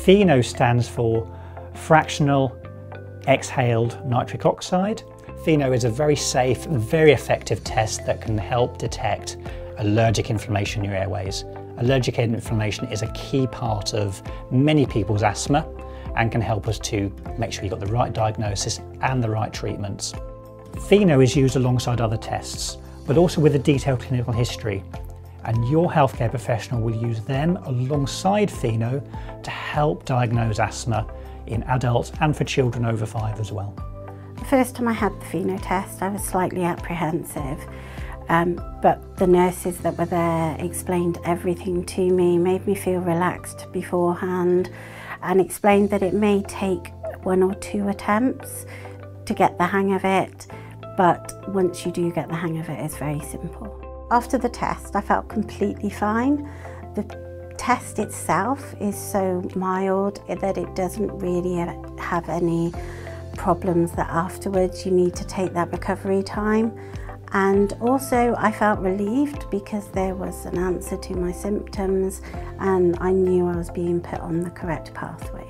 FeNO stands for fractional exhaled nitric oxide. FeNO is a very safe, very effective test that can help detect allergic inflammation in your airways. Allergic inflammation is a key part of many people's asthma and can help us to make sure you've got the right diagnosis and the right treatments. FeNO is used alongside other tests, but also with a detailed clinical history. And your healthcare professional will use them alongside FeNO to help diagnose asthma in adults and for children over 5 as well. The first time I had the FeNO test, I was slightly apprehensive, but the nurses that were there explained everything to me, made me feel relaxed beforehand, and explained that it may take 1 or 2 attempts to get the hang of it, but once you do get the hang of it, it's very simple. After the test, I felt completely fine. The test itself is so mild that it doesn't really have any problems that afterwards you need to take that recovery time. And also I felt relieved because there was an answer to my symptoms and I knew I was being put on the correct pathway.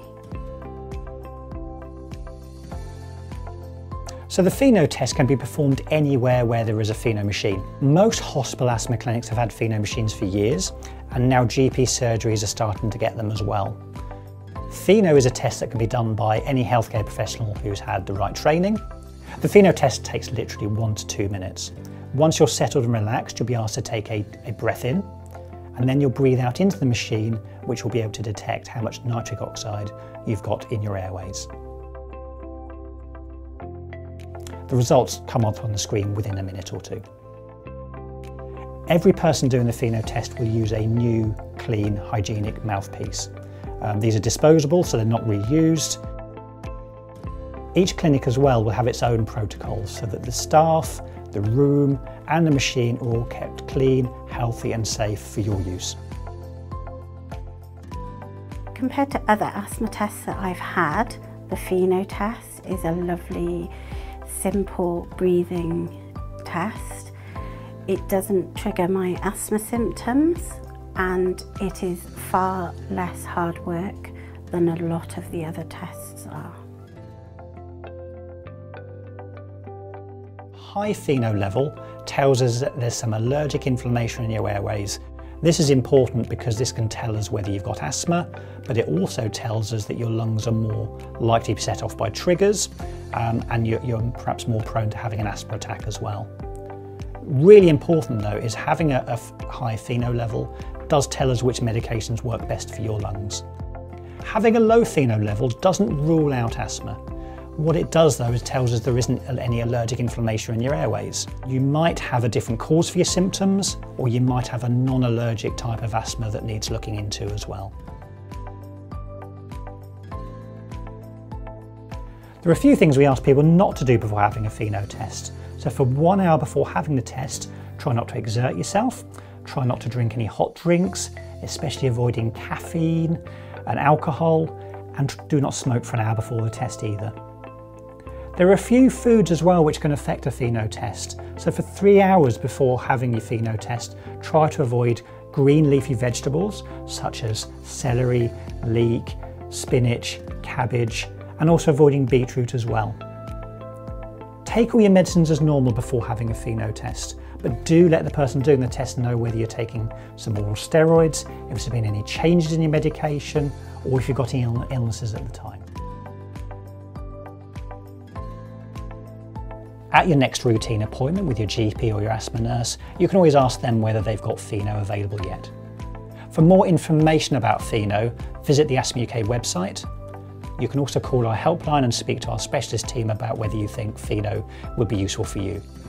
So the FeNO test can be performed anywhere where there is a FeNO machine. Most hospital asthma clinics have had FeNO machines for years, and now GP surgeries are starting to get them as well. FeNO is a test that can be done by any healthcare professional who's had the right training. The FeNO test takes literally 1 to 2 minutes. Once you're settled and relaxed, you'll be asked to take a breath in, and then you'll breathe out into the machine, which will be able to detect how much nitric oxide you've got in your airways. The results come up on the screen within a minute or 2. Every person doing the FeNO test will use a new, clean, hygienic mouthpiece. These are disposable, so they're not reused. Each clinic as well will have its own protocols so that the staff, the room and the machine are all kept clean, healthy and safe for your use. Compared to other asthma tests that I've had, the FeNO test is a lovely, simple breathing test. It doesn't trigger my asthma symptoms and it is far less hard work than a lot of the other tests are. High FeNO level tells us that there's some allergic inflammation in your airways. This is important because this can tell us whether you've got asthma, but it also tells us that your lungs are more likely to be set off by triggers and you're perhaps more prone to having an asthma attack as well. Really important though is having a high FeNO level does tell us which medications work best for your lungs. Having a low FeNO level doesn't rule out asthma. What it does though is tells us there isn't any allergic inflammation in your airways. You might have a different cause for your symptoms, or you might have a non-allergic type of asthma that needs looking into as well. There are a few things we ask people not to do before having a FeNO test. So for 1 hour before having the test, try not to exert yourself, try not to drink any hot drinks, especially avoiding caffeine and alcohol, and do not smoke for an hour before the test either. There are a few foods as well which can affect a FeNO test. So for 3 hours before having your FeNO test, try to avoid green leafy vegetables such as celery, leek, spinach, cabbage, and also avoiding beetroot as well. Take all your medicines as normal before having a FeNO test, but do let the person doing the test know whether you're taking some oral steroids, if there's been any changes in your medication, or if you've got any illnesses at the time. At your next routine appointment with your GP or your asthma nurse, you can always ask them whether they've got FeNO available yet. For more information about FeNO, visit the Asthma UK website. You can also call our helpline and speak to our specialist team about whether you think FeNO would be useful for you.